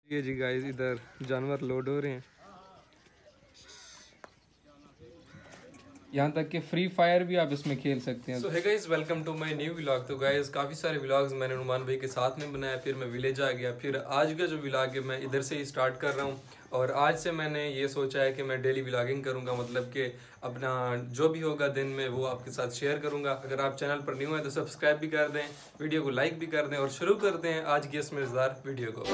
ये जी गाइस इधर जानवर लोड हो रहे हैं। यहाँ तक कि फ्री फायर भी आप इसमें खेल सकते हैं। So hey guys welcome to my new vlog. तो गाइस काफ़ी सारे व्लॉग्स मैंने नुमान भाई के साथ में बनाया, फिर मैं विलेज आ गया, फिर आज का जो व्लॉग है मैं इधर से ही स्टार्ट कर रहा हूँ। और आज से मैंने ये सोचा है कि मैं डेली व्लॉगिंग करूँगा, मतलब कि अपना जो भी होगा दिन में वो आपके साथ शेयर करूँगा। अगर आप चैनल पर न्यू हैं तो सब्सक्राइब भी कर दें, वीडियो को लाइक भी कर दें और शुरू करते हैं आज की इस मज़ेदार वीडियो को।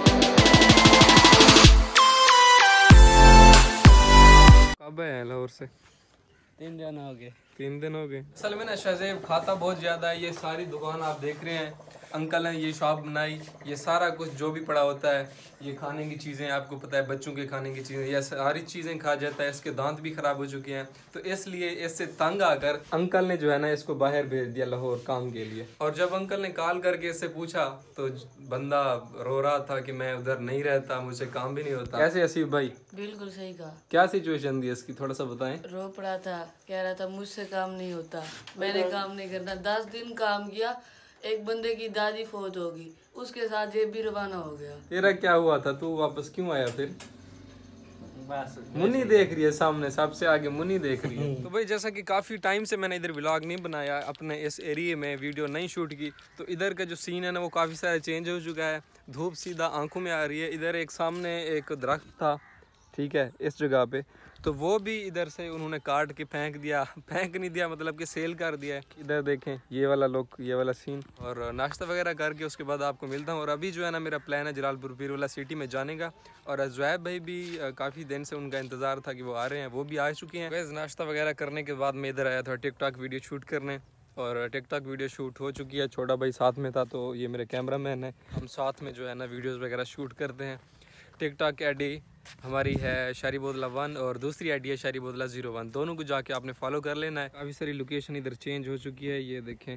कब आए लाहौर से? 3 दिन हो गए। 3 दिन हो गए। असल में ना शहज़ेब खाता बहुत ज़्यादा है। ये सारी दुकान आप देख रहे हैं, अंकल ने ये शॉप बनाई, ये सारा कुछ जो भी पड़ा होता है, ये खाने की चीज़ें आपको पता है, बच्चों के खाने की चीज़ें, ये सारी चीज़ें खा जाता है। इसके दांत भी ख़राब हो चुके हैं, तो इसलिए इससे तंग आकर अंकल ने जो है ना इसको बाहर भेज दिया लाहौर काम के लिए। और जब अंकल ने कॉल करके इससे पूछा तो बंदा रो रहा था कि मैं उधर नहीं रहता, मुझे काम भी नहीं होता। कैसे असीफ भाई? बिल्कुल सही कहा। क्या सिचुएशन थी इसकी, थोड़ा सा बताएं। रो पड़ा था, कह रहा था मुझसे काम नहीं होता, मैंने काम नहीं करना। 10 दिन काम किया, एक बंदे की दादी फौत होगी, उसके साथ ये भी रवाना हो गया। तेरा क्या हुआ था, तू वापस क्यों आया फिर? बस मुन्नी देख रही है सामने, सबसे आगे मुन्नी देख रही है। तो भाई जैसा कि काफ़ी टाइम से मैंने इधर व्लॉग नहीं बनाया, अपने इस एरिया में वीडियो नहीं शूट की, तो इधर का जो सीन है ना वो काफ़ी सारा चेंज हो चुका है। धूप सीधा आंखों में आ रही है। इधर एक सामने एक दरख्त था, ठीक है, इस जगह पे, तो वो भी इधर से उन्होंने काट के फेंक दिया। फेंक नहीं दिया, मतलब कि सेल कर दिया है। इधर देखें, ये वाला लुक, ये वाला सीन। और नाश्ता वगैरह करके उसके बाद आपको मिलता हूँ। और अभी जो है ना मेरा प्लान है जलालपुर पीरवाला सिटी में जाने का। और ज़ुहैब भाई भी काफ़ी दिन से उनका इंतज़ार था कि वो आ रहे हैं, वो भी आ चुके हैं। वैसे नाश्ता वगैरह करने के बाद मैं इधर आया था टिकटॉक वीडियो शूट करने, और टिकटॉक वीडियो शूट हो चुकी है। छोटा भाई साथ में था, तो ये मेरे कैमरा मैन है। हम साथ में जो है ना वीडियोज़ वगैरह शूट करते हैं। टिकटॉक आईडी हमारी है शारी बोदला 1 और दूसरी आईडी है शारी बोदला 01। दोनों को जाके आपने फॉलो कर लेना है। काफ़ी सारी लोकेशन इधर चेंज हो चुकी है। ये देखें,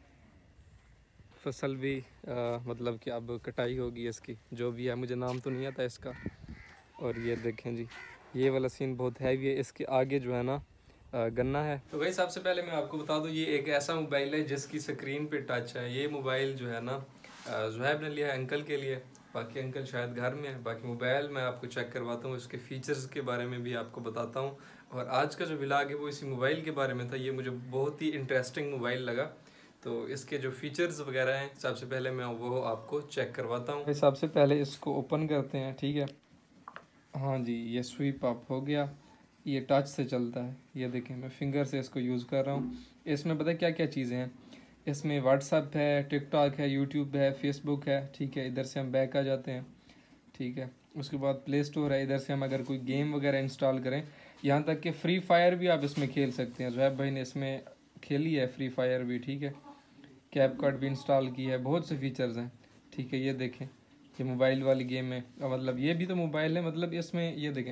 फसल भी मतलब कि अब कटाई होगी इसकी, जो भी है, मुझे नाम तो नहीं आता इसका। और ये देखें जी, ये वाला सीन बहुत हैवी है। इसके आगे जो है ना गन्ना है। तो भाई सबसे पहले मैं आपको बता दूं, ये एक ऐसा मोबाइल है जिसकी स्क्रीन पे टच है। ये मोबाइल जो है ना ज़ुहैब ने लिया है अंकल के लिए, बाकी अंकल शायद घर में है। बाकी मोबाइल मैं आपको चेक करवाता हूँ, इसके फीचर्स के बारे में भी आपको बताता हूँ। और आज का जो व्लॉग है वो इसी मोबाइल के बारे में था। ये मुझे बहुत ही इंटरेस्टिंग मोबाइल लगा, तो इसके जो फीचर्स वगैरह हैं सबसे पहले मैं वो आपको चेक करवाता हूँ। सबसे पहले इसको ओपन करते हैं, ठीक है। हाँ जी, ये स्वीप अप हो गया। ये टच से चलता है, ये देखें, मैं फिंगर से इसको यूज़ कर रहा हूँ। इसमें पता है क्या क्या चीज़ें हैं? इसमें व्हाट्सअप है, टिकटॉक है, यूट्यूब है, फेसबुक है, ठीक है। इधर से हम बैक आ जाते हैं, ठीक है। उसके बाद प्ले स्टोर है, इधर से हम अगर कोई गेम वगैरह इंस्टॉल करें, यहाँ तक कि फ्री फायर भी आप इसमें खेल सकते हैं। ज़ुहैब भाई ने इसमें खेली है फ्री फायर भी, ठीक है। कैपकट भी इंस्टॉल की है, बहुत से फीचर्स हैं, ठीक है। ये देखें, ये मोबाइल वाली गेम है, मतलब ये भी तो मोबाइल है, मतलब इसमें ये देखें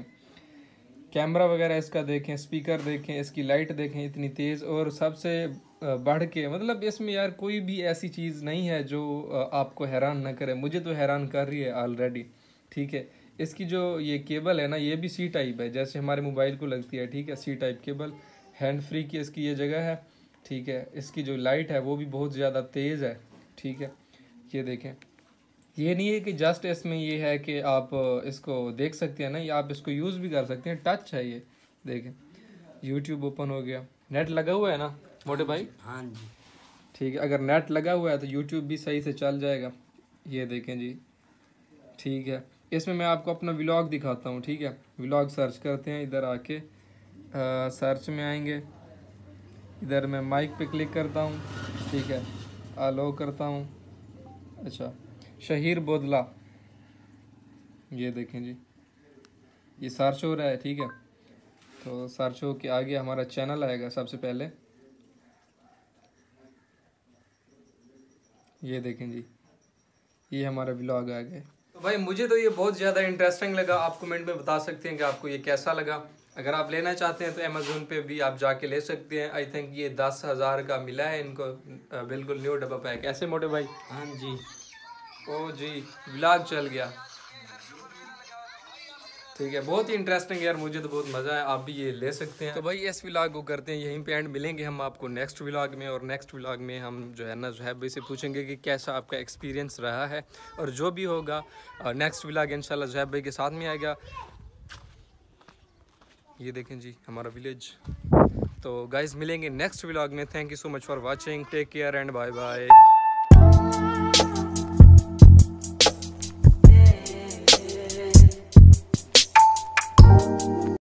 कैमरा वगैरह इसका देखें, स्पीकर देखें, इसकी लाइट देखें इतनी तेज़। और सबसे बढ़ के मतलब इसमें यार कोई भी ऐसी चीज़ नहीं है जो आपको हैरान ना करे। मुझे तो हैरान कर रही है ऑलरेडी, ठीक है। इसकी जो ये केबल है ना, ये भी सी टाइप है, जैसे हमारे मोबाइल को लगती है, ठीक है। C type cable, hand free की इसकी ये जगह है, ठीक है। इसकी जो लाइट है वो भी बहुत ज़्यादा तेज़ है, ठीक है। ये देखें, ये नहीं है कि जस्ट इसमें ये है कि आप इसको देख सकते हैं ना, या आप इसको यूज़ भी कर सकते हैं। टच है ये, देखें। यूट्यूब ओपन हो गया, नेट लगा हुआ है ना मोटे भाई? हाँ जी, ठीक है, अगर नेट लगा हुआ है तो यूट्यूब भी सही से चल जाएगा। ये देखें जी, ठीक है। इसमें मैं आपको अपना व्लॉग दिखाता हूँ, ठीक है। व्लॉग सर्च करते हैं, इधर आके सर्च में आएंगे, इधर मैं माइक पे क्लिक करता हूँ, ठीक है। अलो करता हूँ, अच्छा, शहीर बोदला, ये देखें जी, ये सर्च हो रहा है, ठीक है। तो सर्च हो के आगे हमारा चैनल आएगा सबसे पहले, ये देखें जी, ये हमारा व्लॉग आ गया। तो भाई मुझे तो ये बहुत ज़्यादा इंटरेस्टिंग लगा। आप कमेंट में बता सकते हैं कि आपको ये कैसा लगा। अगर आप लेना चाहते हैं तो अमेज़ोन पे भी आप जाके ले सकते हैं। आई थिंक ये 10,000 का मिला है इनको, बिल्कुल न्यू डब्बा पैक। ऐसे मोटे भाई? हाँ जी। ओ जी, व्लॉग चल गया। ठीक है, बहुत ही इंटरेस्टिंग यार, मुझे तो बहुत मज़ा है। आप भी ये ले सकते हैं। तो भाई इस व्लॉग को करते हैं यहीं पे एंड, मिलेंगे हम आपको नेक्स्ट व्लॉग में। और नेक्स्ट व्लॉग में हम जो है ना ज़ुहैब भाई से पूछेंगे कि कैसा आपका एक्सपीरियंस रहा है, और जो भी होगा नेक्स्ट व्लॉग इंशाल्लाह ज़ुहैब भाई के साथ में आएगा। ये देखें जी हमारा विलेज। तो गाइज़ मिलेंगे नेक्स्ट व्लॉग में। Thank you so much for watching, take care and bye bye.